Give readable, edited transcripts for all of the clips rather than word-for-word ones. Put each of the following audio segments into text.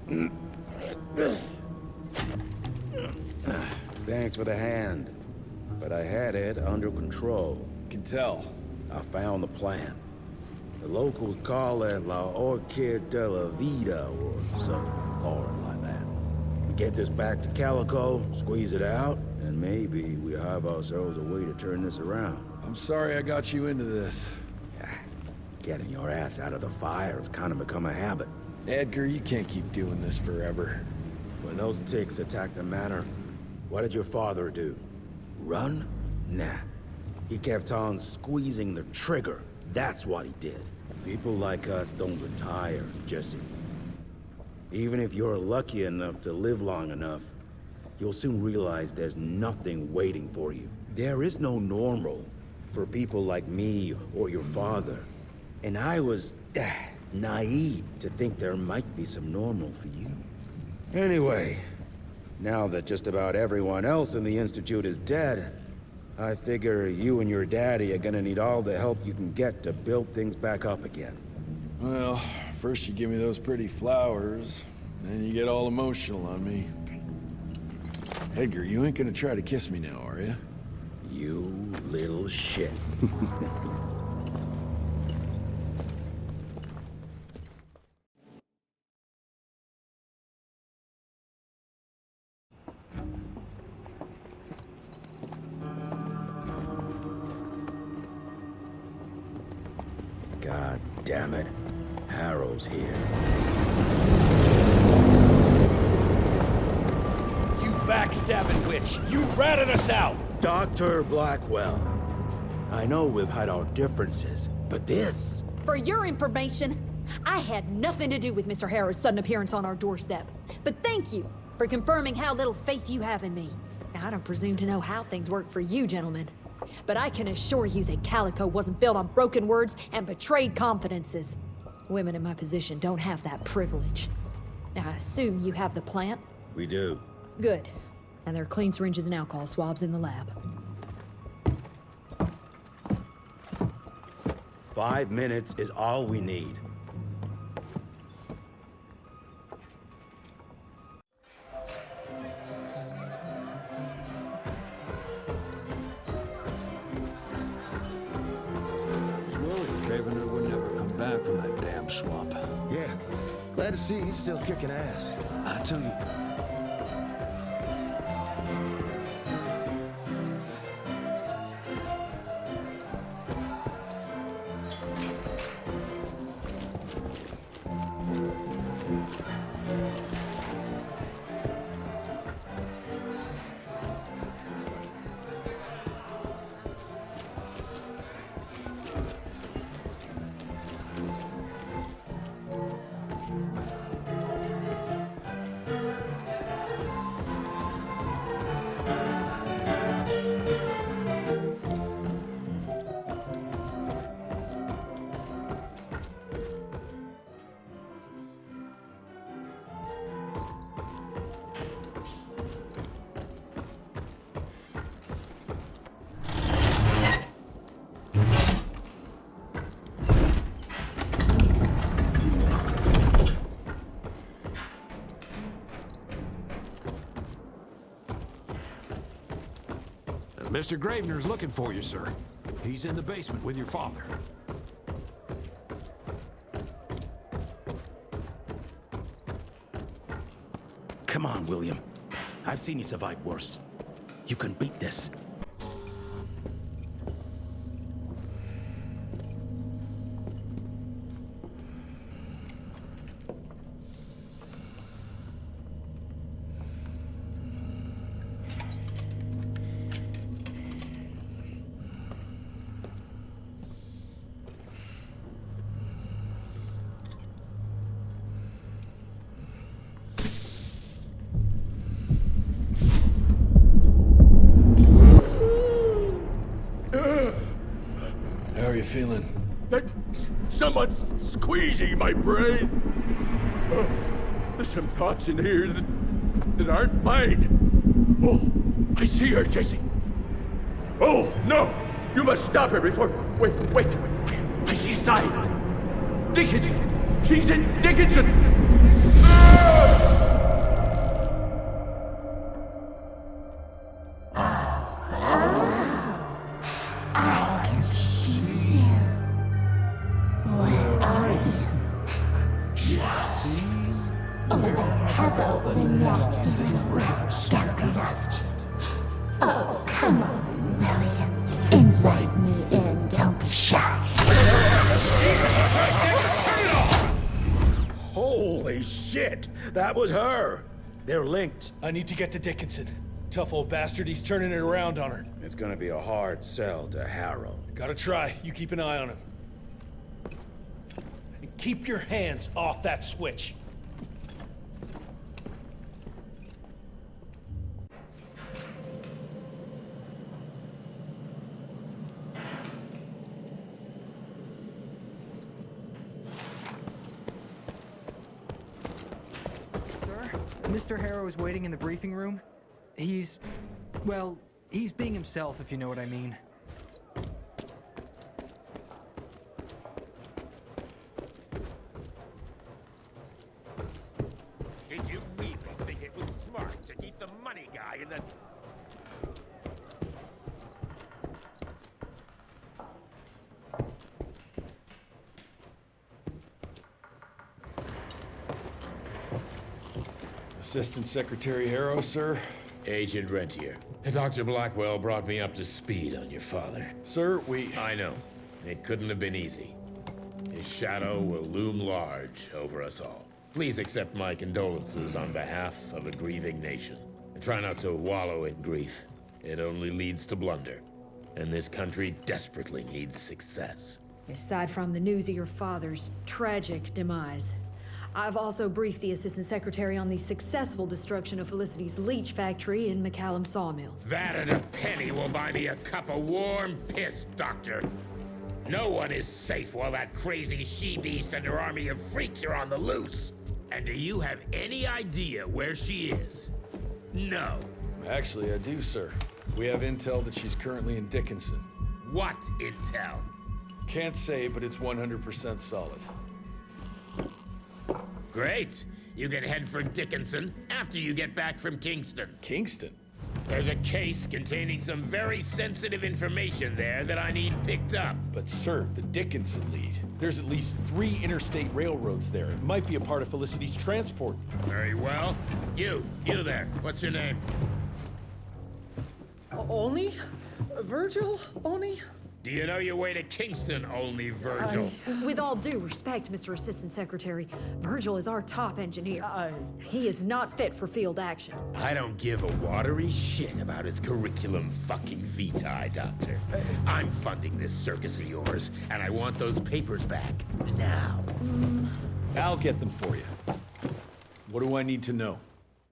Thanks for the hand, but I had it under control. Can tell. I found the plan. The locals call it La Orchid de la Vida or something foreign like that. We get this back to Calico, squeeze it out, and maybe we have ourselves a way to turn this around. I'm sorry I got you into this. Getting your ass out of the fire has kind of become a habit. Edgar, you can't keep doing this forever. When those ticks attacked the manor, what did your father do? Run? Nah. He kept on squeezing the trigger. That's what he did. People like us don't retire, Jesse. Even if you're lucky enough to live long enough, you'll soon realize there's nothing waiting for you. There is no normal for people like me or your father. And I was naive to think there might be some normal for you. Anyway, now that just about everyone else in the Institute is dead, I figure you and your daddy are gonna need all the help you can get to build things back up again. Well, first you give me those pretty flowers, then you get all emotional on me. Edgar, you ain't gonna try to kiss me now, are you? You little shit. God damn it. Harrows here. You backstabbing witch! You ratted us out! Dr. Blackwell. I know we've had our differences, but this... For your information, I had nothing to do with Mr. Harrows' sudden appearance on our doorstep. But thank you for confirming how little faith you have in me. Now, I don't presume to know how things work for you, gentlemen. But I can assure you that Calico wasn't built on broken words and betrayed confidences. Women in my position don't have that privilege. Now, I assume you have the plant? We do. Good. And there are clean syringes and alcohol swabs in the lab. 5 minutes is all we need. Cravener would never come back from that damn swamp. Yeah, glad to see he's still kicking ass. I tell you. Mr. Gravener's looking for you, sir. He's in the basement with your father. Come on, William. I've seen you survive worse. You can beat this. How are you feeling? Someone's squeezing my brain. There's some thoughts in here that aren't mine. Oh, I see her, Jesse. Oh, no! You must stop her before... Wait. I see a sign. Dickinson! She's in Dickinson! Ah! Yes. Or hello, the nasty little roach scampered off to. Oh, come on, William. Invite me in, don't be shy. Holy shit! That was her! They're linked. I need to get to Dickinson. Tough old bastard, he's turning it around on her. It's gonna be a hard sell to Harrow. Gotta try. You keep an eye on him. And keep your hands off that switch. Sir, Mr. Harrows waiting in the briefing room. Well, he's being himself, if you know what I mean. Did you really think it was smart to keep the money guy in the... Assistant Secretary Harrows, sir? Agent Rentier. Dr. Blackwell brought me up to speed on your father. Sir, I know. It couldn't have been easy. His shadow will loom large over us all. Please accept my condolences on behalf of a grieving nation. And try not to wallow in grief. It only leads to blunder. And this country desperately needs success. Aside from the news of your father's tragic demise, I've also briefed the Assistant Secretary on the successful destruction of Felicity's leech factory in McCallum Sawmill. That and a penny will buy me a cup of warm piss, Doctor. No one is safe while that crazy she-beast and her army of freaks are on the loose. And do you have any idea where she is? No. Actually, I do, sir. We have intel that she's currently in Dickinson. What intel? Can't say, but it's 100% solid. Great. You can head for Dickinson after you get back from Kingston. Kingston? There's a case containing some very sensitive information there that I need picked up. But sir, the Dickinson lead. There's at least 3 interstate railroads there. It might be a part of Felicity's transport. Very well. You there. What's your name? Only? Virgil? Only? Do you know your way to Kingston, only Virgil? With all due respect, Mr. Assistant Secretary, Virgil is our top engineer. He is not fit for field action. I don't give a watery shit about his curriculum fucking vitae, Doctor. I'm funding this circus of yours, and I want those papers back now. I'll get them for you. What do I need to know?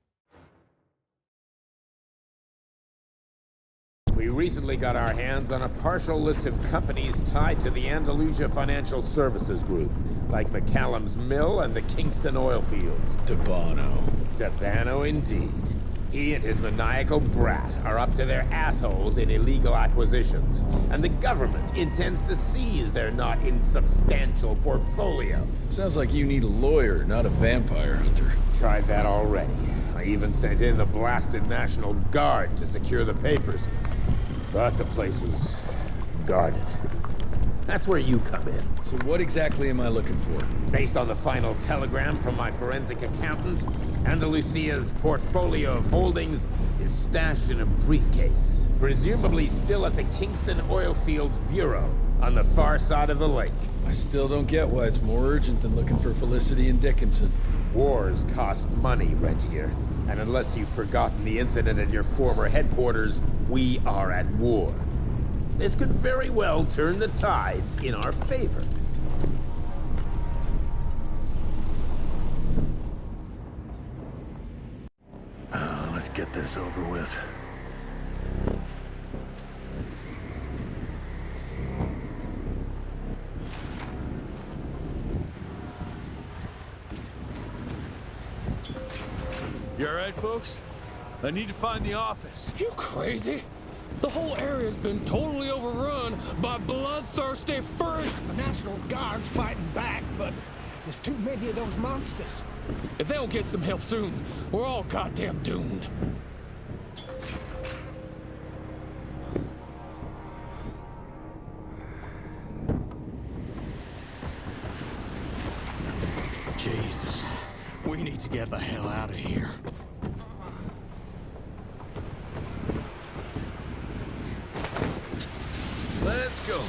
We recently got our hands on a partial list of companies tied to the Andalusia Financial Services Group, like McCallum's Mill and the Kingston oil fields. Debano indeed. He and his maniacal brat are up to their assholes in illegal acquisitions, and the government intends to seize their not insubstantial portfolio. Sounds like you need a lawyer, not a vampire hunter. Tried that already. I even sent in the blasted National Guard to secure the papers. But the place was guarded. That's where you come in. So what exactly am I looking for? Based on the final telegram from my forensic accountant, Andalusia's portfolio of holdings is stashed in a briefcase, presumably still at the Kingston Oilfields Bureau on the far side of the lake. I still don't get why it's more urgent than looking for Felicity and Dickinson. Wars cost money, Rentier. And unless you've forgotten the incident at your former headquarters, we are at war. This could very well turn the tides in our favor. Let's get this over with. You alright, folks? I need to find the office. You crazy? The whole area's been totally overrun by bloodthirsty furry. The National Guard's fighting back, but there's too many of those monsters. If they don't get some help soon, we're all goddamn doomed. Jesus. We need to get the hell out of here. Let's go.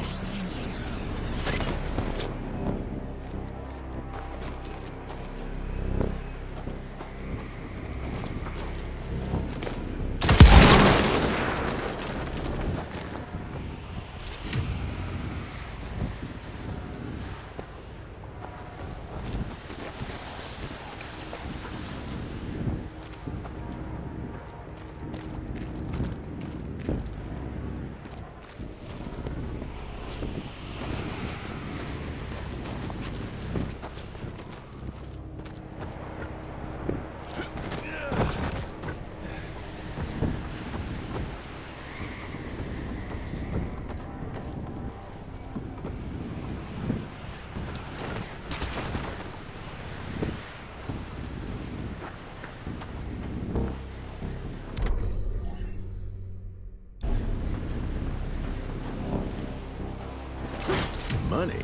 Money.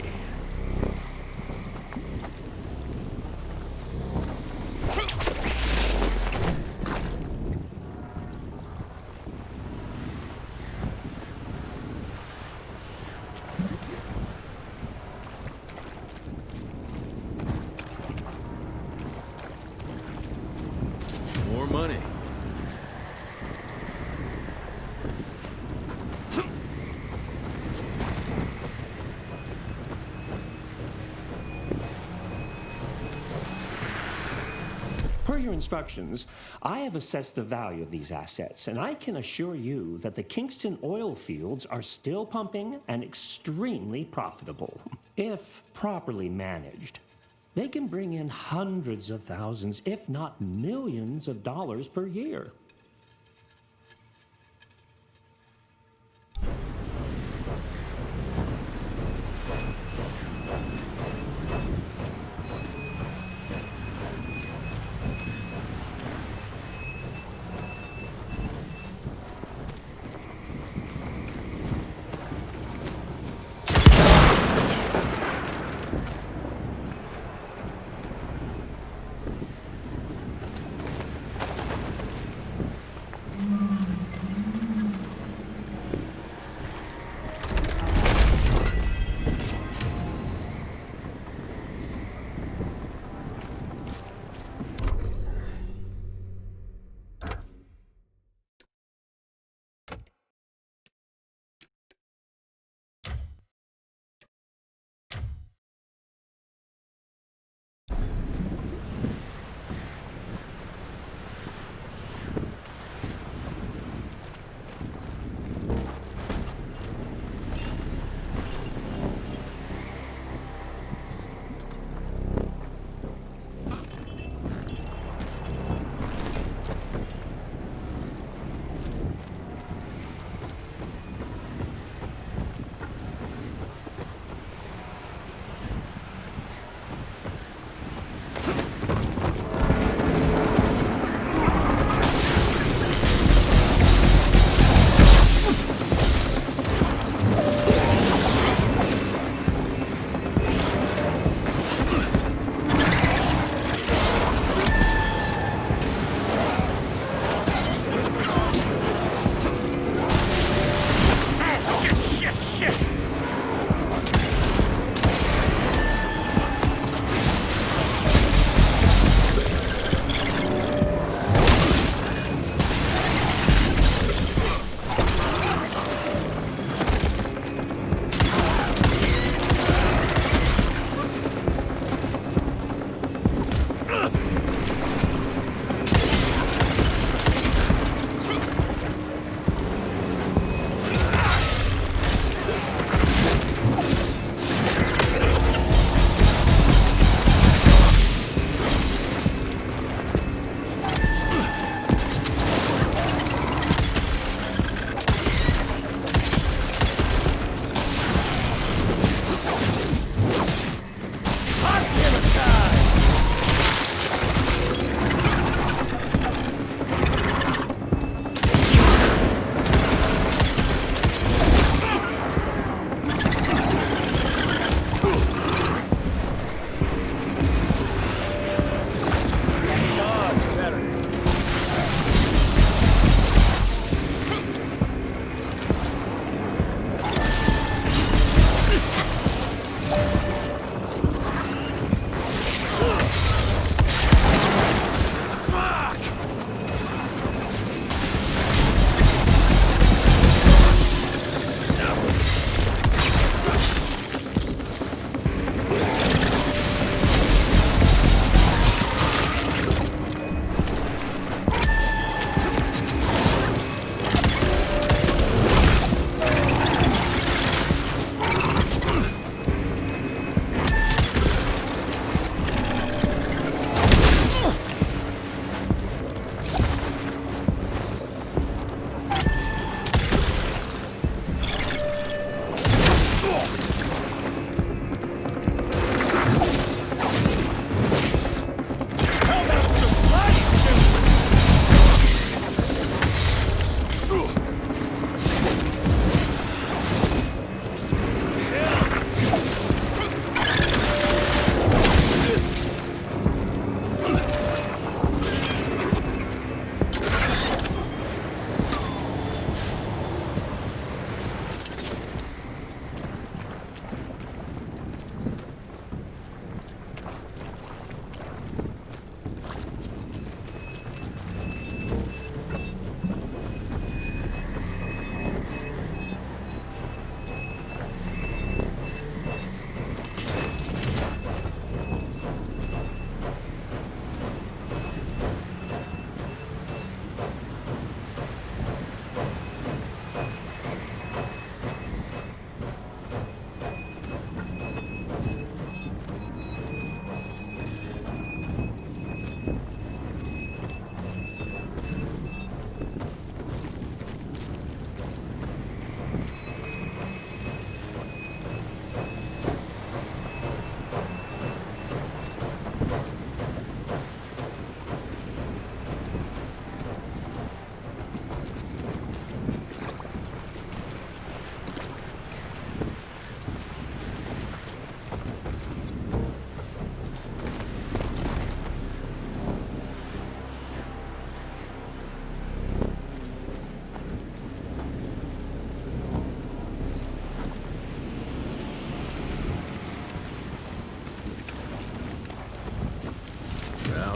More money. Per your instructions, I have assessed the value of these assets, and I can assure you that the Kingston oil fields are still pumping and extremely profitable. If properly managed, they can bring in hundreds of thousands, if not millions of dollars per year.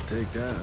take that.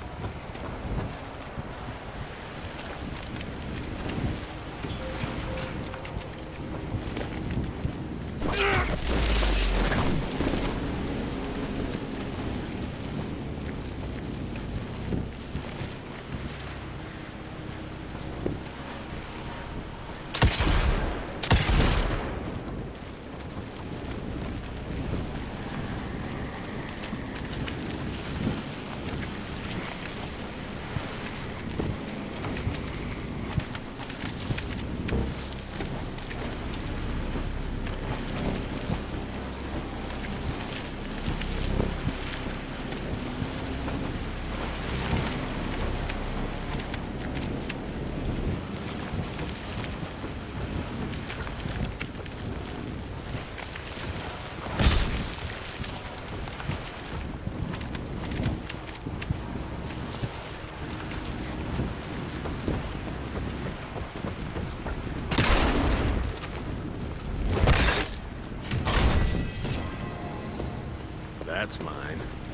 That's mine.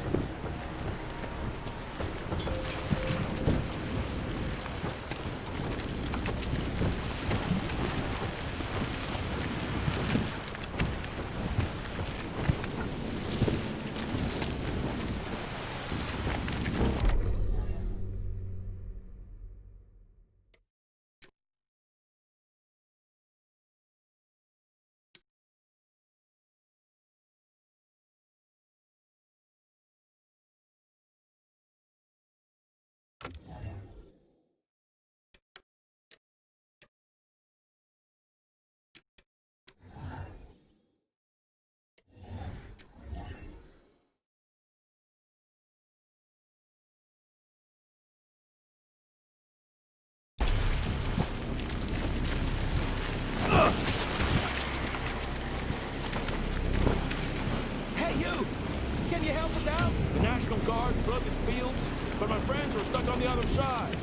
Can you help us out? The National Guard flooded the fields, but my friends are stuck on the other side.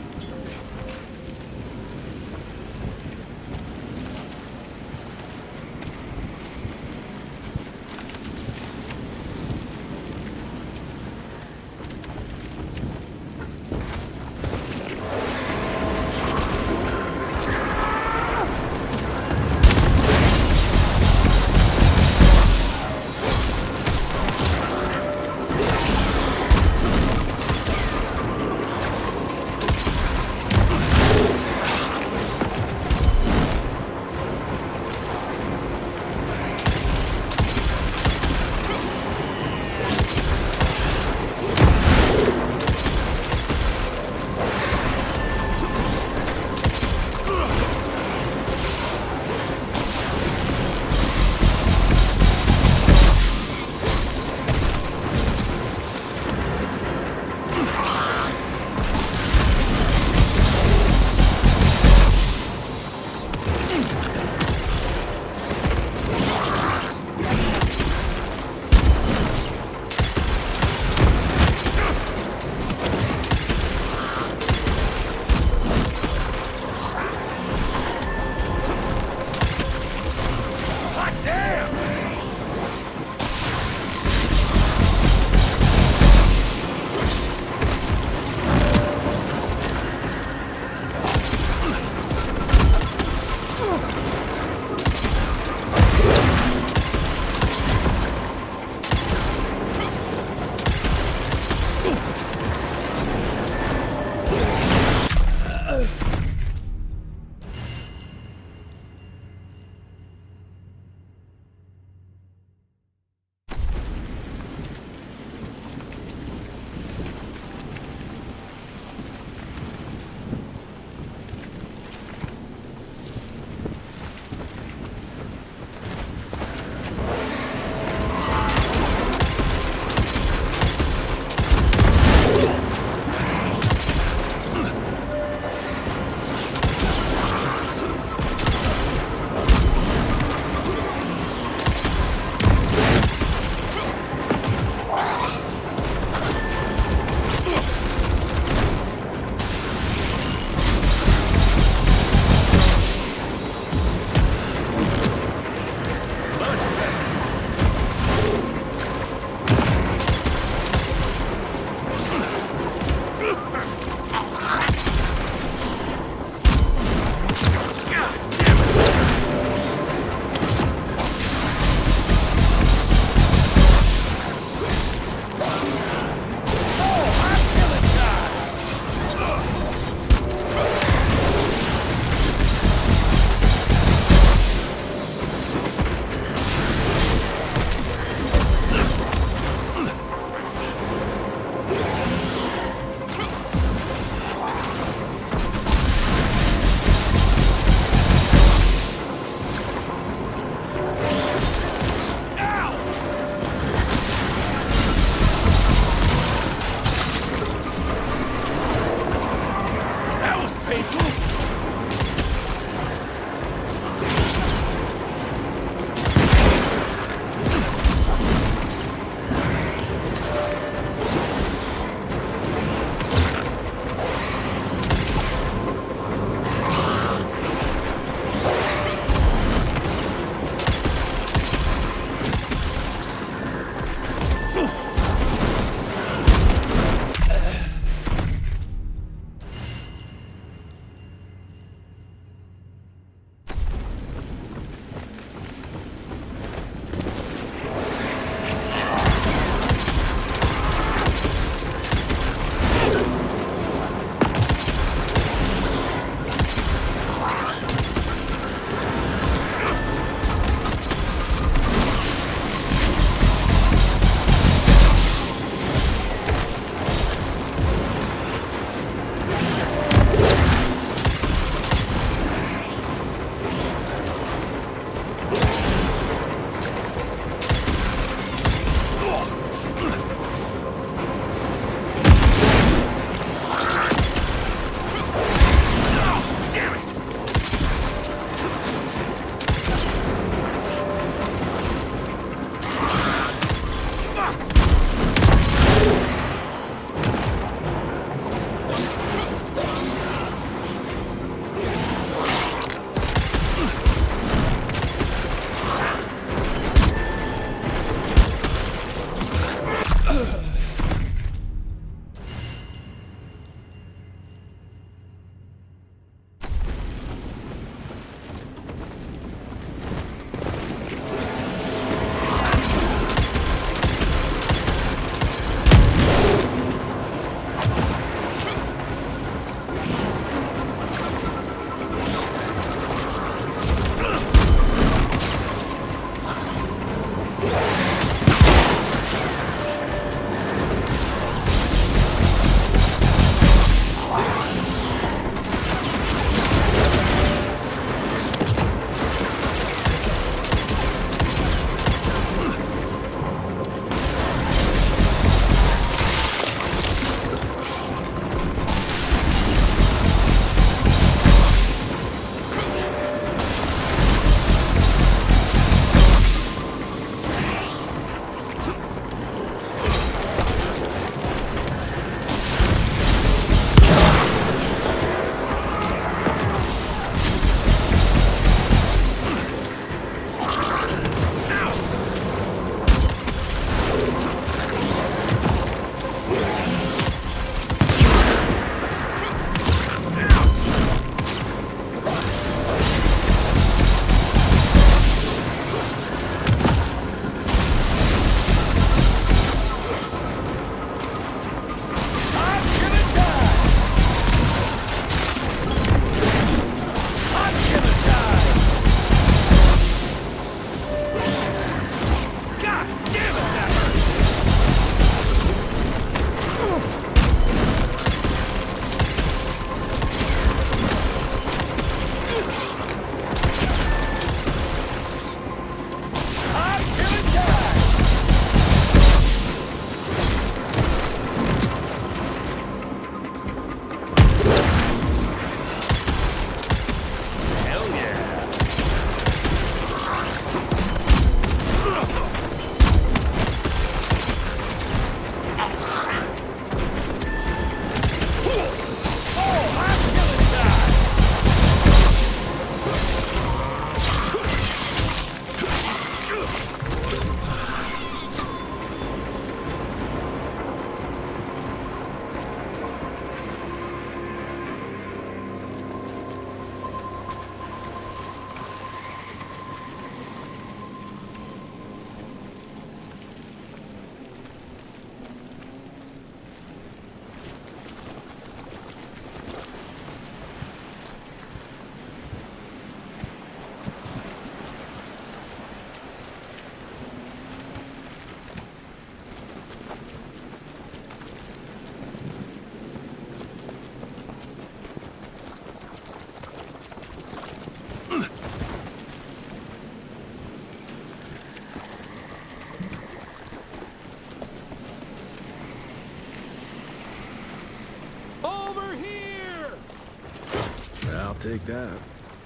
take that.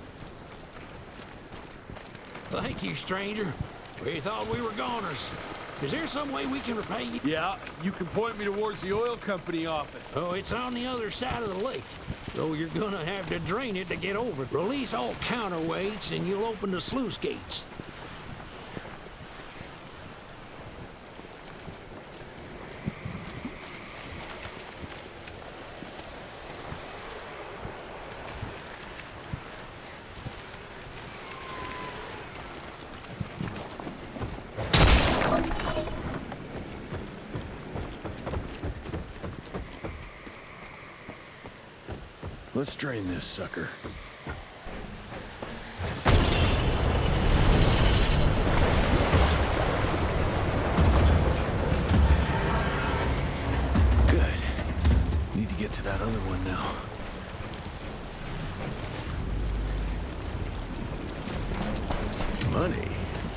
Thank you, stranger. We thought we were goners. Is there some way we can repay you? Yeah, you can point me towards the oil company office. Oh, it's on the other side of the lake. So you're gonna have to drain it to get over it. Release all counterweights and you'll open the sluice gates. Let's drain this sucker. Good. Need to get to that other one now. Money.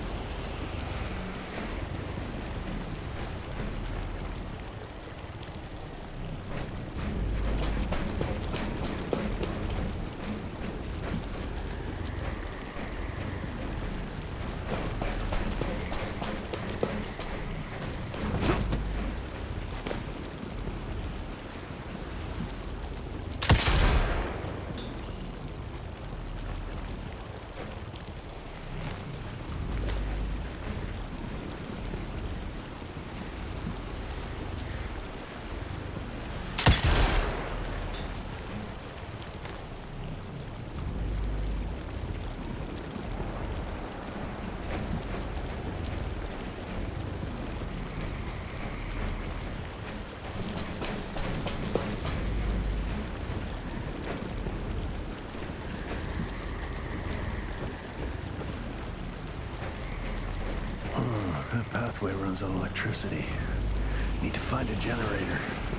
That pathway runs on electricity. Need to find a generator.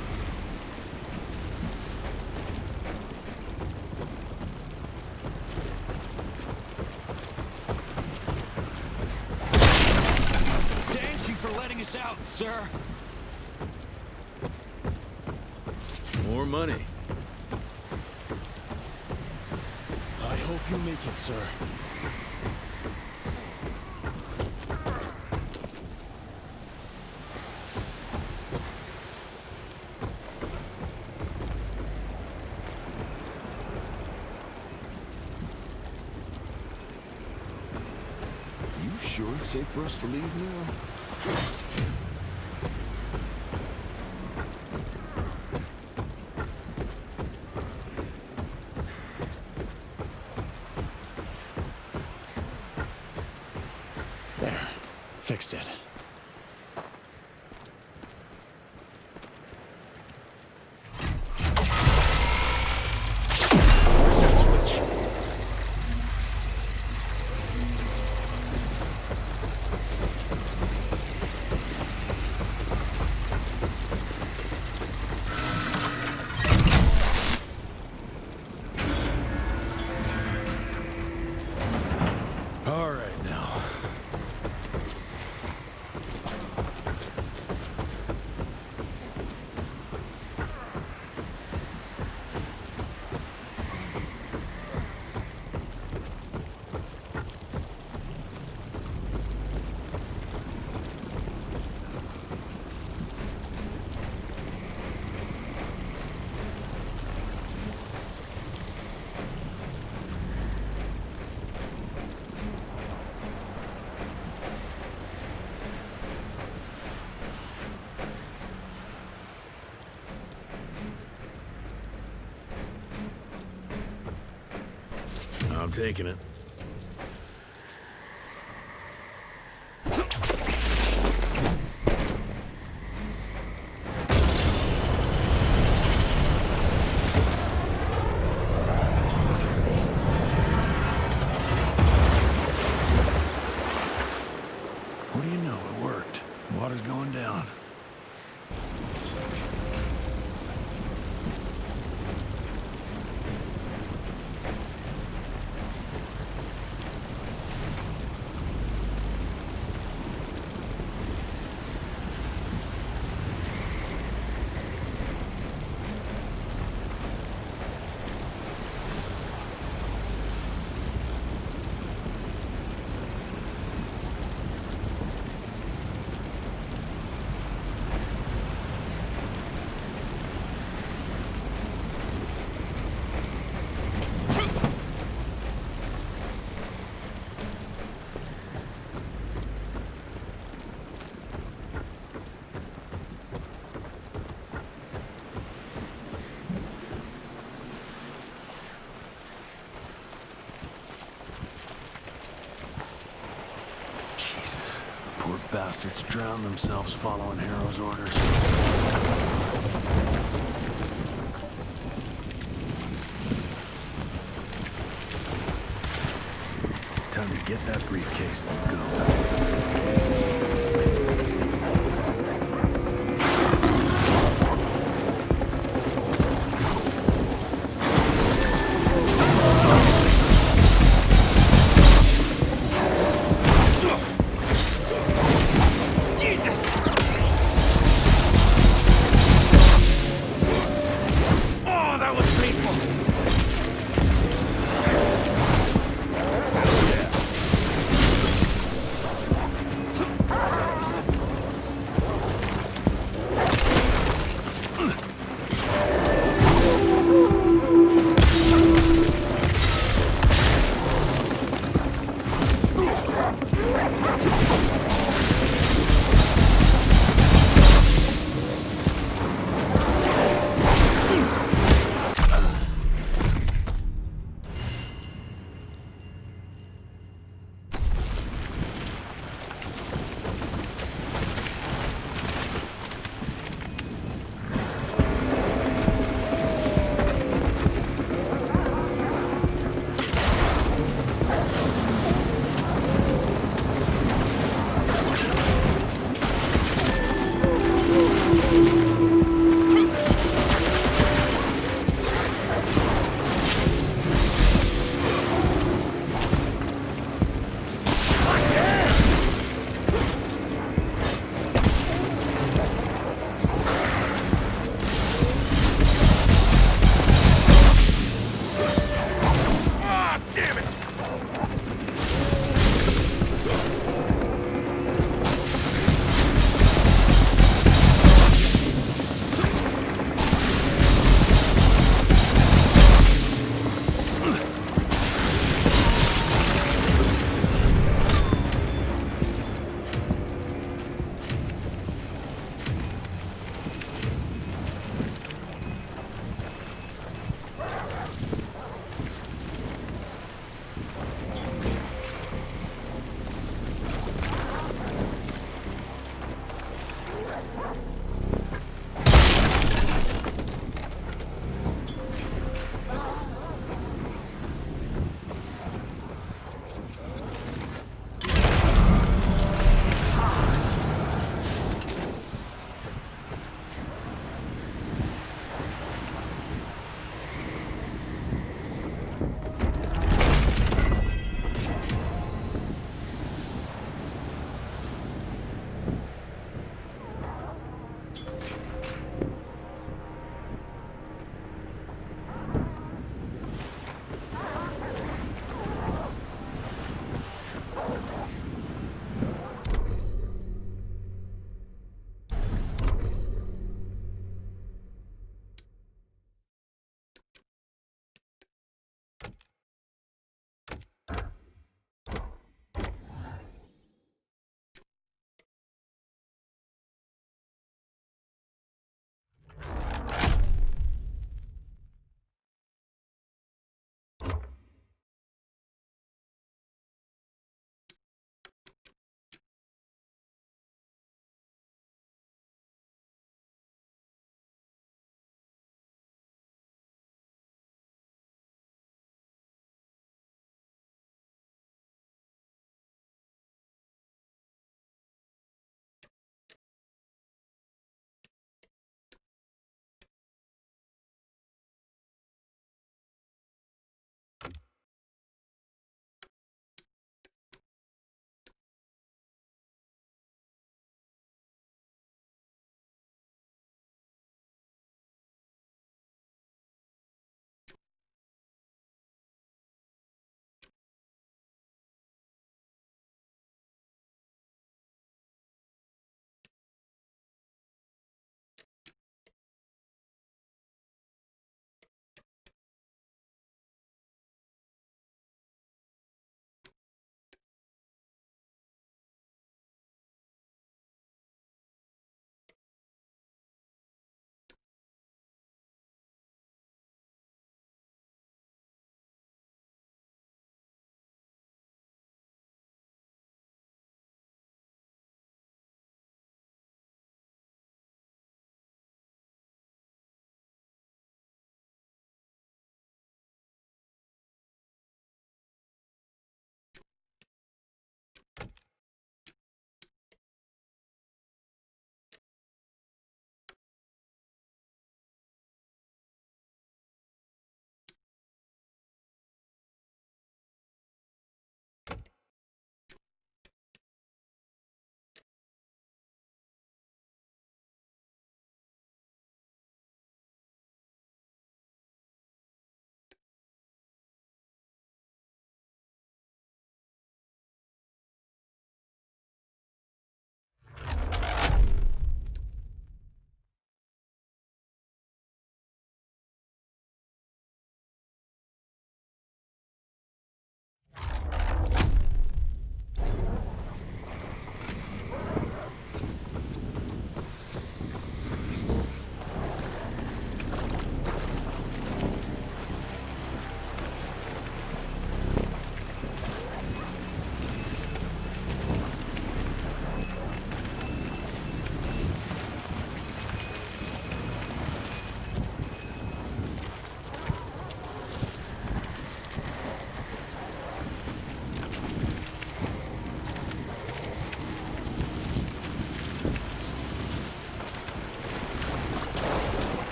Thank you for letting us out, sir. More money. I hope you make it, sir. Sure it's safe for us to leave now? There. Fixed it. Where's that switch? I'm taking it. What do you know? It worked. Water's going down. bastards drown themselves following Harrow's orders. Time to get that briefcase and go.